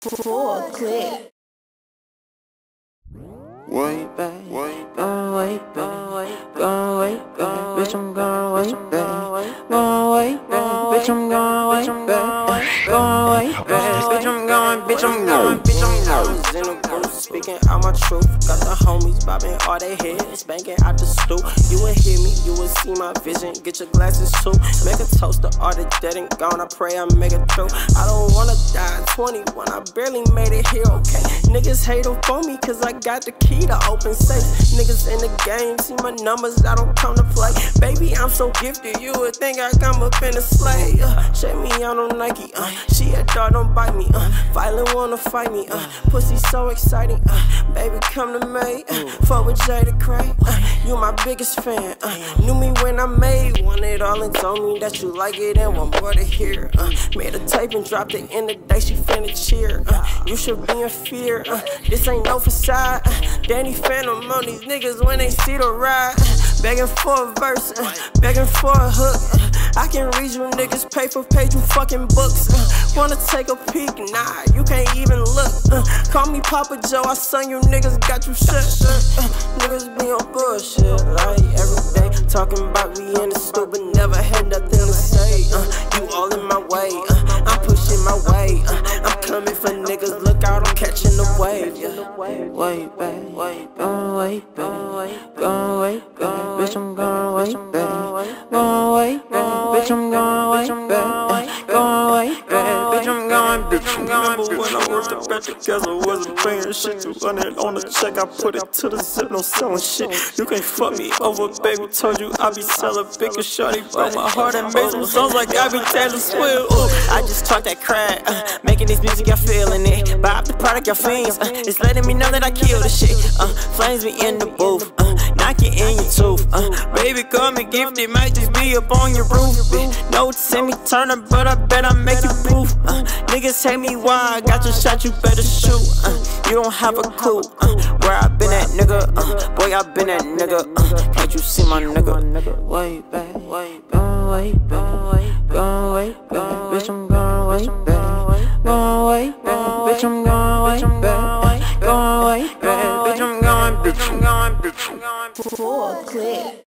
Full clip. Way back, going way back, going way back, bitch, I'm going way back, going way back, bitch, I'm going way back, going way back, bitch, I'm going, bitch, I'm going, bitch, I'm going. In the booth, speaking out my truth. Got the homies bobbing all their heads, banging out the stoop. You would hear me, you would see my vision. Get your glasses too. Make a toast to all the dead and gone. I pray I make it through. I don't wanna die at 21. I barely made it here, okay. Niggas hate up on me cause I got the key to open safe. Niggas in the game, see my numbers, I don't come to play. Baby, I'm so gifted, you would think I come up in a sleigh. Shake me out on Nike, she a dog, don't bite me. Violent wanna fight me, pussy so exciting. Baby, come to me, fuck with Jada Cray. You my biggest fan, knew me when I made one it all and told me that you like it and want more to hear. Made a tape and dropped it in the day, she finna cheer. You should be in fear, this ain't no facade. Danny Phantom on these niggas when they see the ride. Begging for a verse, begging for a hook. I can read you niggas paper, page you fucking books. Wanna take a peek? Nah, you can't even look. Call me Papa Joe, I son you niggas got you shut. Niggas be on bullshit like every day. Talking about we in the stool, but never had nothing to say. You all in my way, I'm pushing my way. I'm coming for niggas, look out, I'm catching the wave. Way back, going way back, going way back. Bitch, I'm going way back, going way back. Bitch, I'm going way back, going way back. Bitch, I'm going, bitch, I'm going. Remember when I worked up at the gas, I wasn't paying shit. 200 on the check, I put it to the zip, no selling shit. You can't fuck me over, baby. Told you I be selling bigger shorty, broke my heart and made some songs like I be Taylor Swift. I just talk that crack, making this music, y'all feeling it. Buy up the product, y'all fiends. It's letting me know that I kill the shit. Flames me in the booth, knock it in your tooth. Baby, come and gift it, might just be up on your roof. No send me Turner, but I bet I make you poof. Niggas hate me, why I got your shot, you better shoot. You don't have a clue where I been at, nigga. Boy, I been at, nigga. Can't you see my nigga? Way back, going way back, going way back. Bitch, I'm going way back, going way back. Bitch, I'm going way back, going way back. Bitch, I'm going, bitch, I'm going, bitch, I'm going. Full clip.